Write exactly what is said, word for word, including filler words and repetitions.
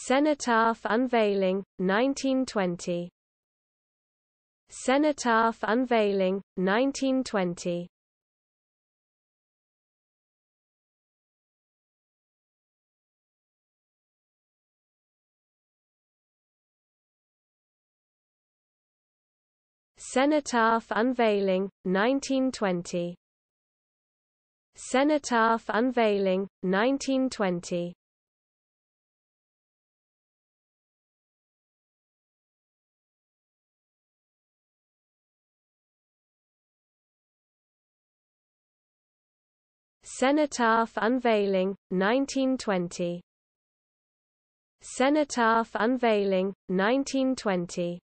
Cenotaph Unveiling, nineteen twenty. Cenotaph Unveiling, nineteen twenty. Cenotaph Unveiling, nineteen twenty. Cenotaph Unveiling, nineteen twenty. Cenotaph Unveiling, nineteen twenty. Cenotaph Unveiling, nineteen twenty.